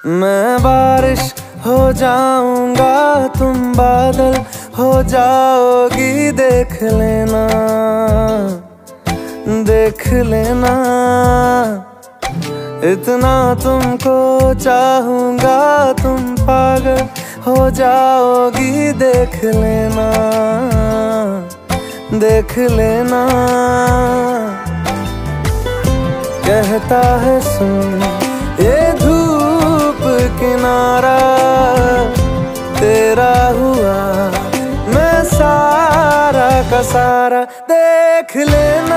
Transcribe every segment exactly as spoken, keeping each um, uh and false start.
मैं बारिश हो जाऊंगा, तुम बादल हो जाओगी। देख लेना, देख लेना, इतना तुमको चाहूंगा, तुम पागल हो जाओगी। देख लेना, देख लेना, कहता है सुन ये धूप किनारा, तेरा हुआ मैं सारा का सारा। देख लेना,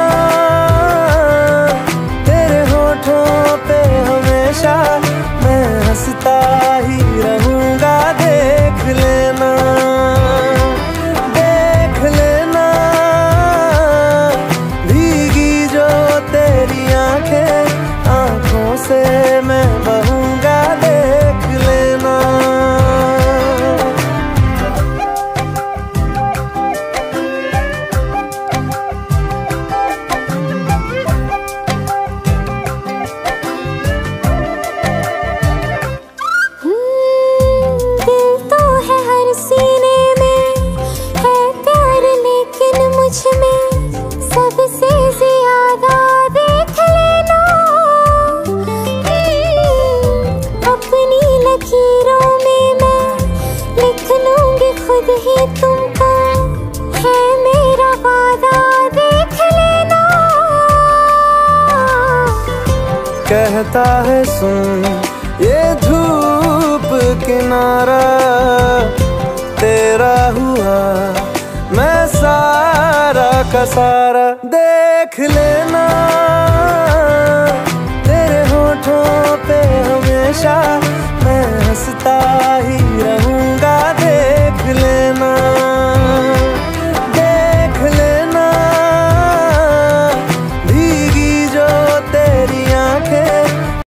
तेरे होठों पे हमेशा मैं हंसता ही रहूंगा। देख लेना, देख लेना, भीगी जो तेरी आंखें, आंखों से मैं बहूंगा। देख लेना, सबसे ज्यादा देख लेना, अपनी लकीरों में मैं लिख लूंगी खुद ही तुमको, है मेरा वादा। देख लेना, कहता है सुन ये धूप किनारा, तेरा हुआ मैं सारा का सारा। देख लेना,